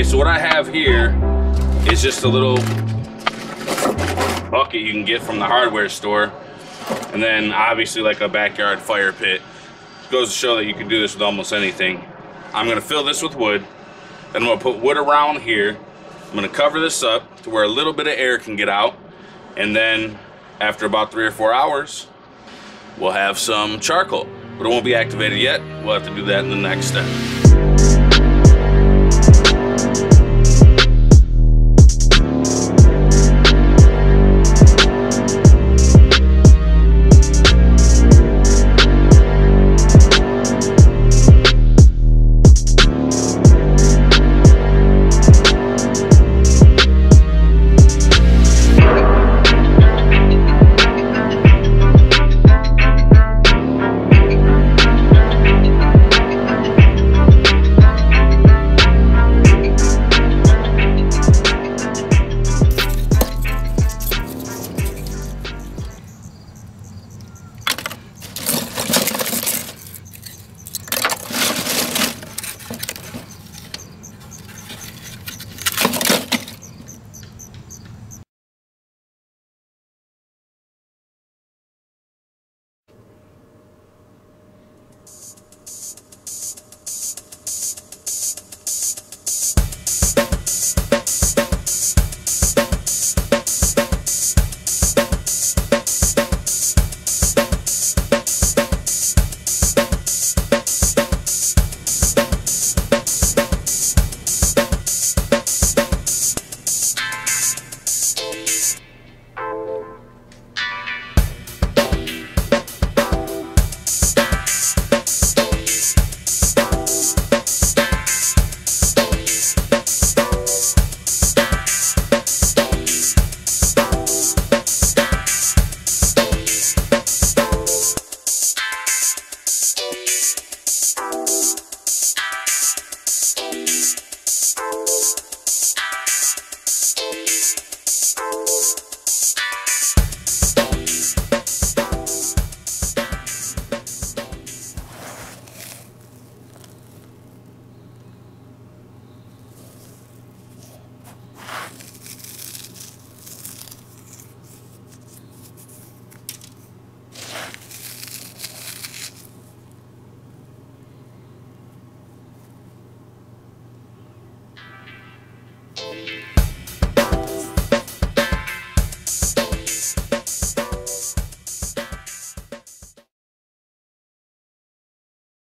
Okay, so what I have here is just a little bucket you can get from the hardware store. And then obviously like a backyard fire pit. Goes to show that you can do this with almost anything. I'm gonna fill this with wood. Then I'm gonna put wood around here. I'm gonna cover this up to where a little bit of air can get out. And then after about 3 or 4 hours, we'll have some charcoal. But it won't be activated yet. We'll have to do that in the next step.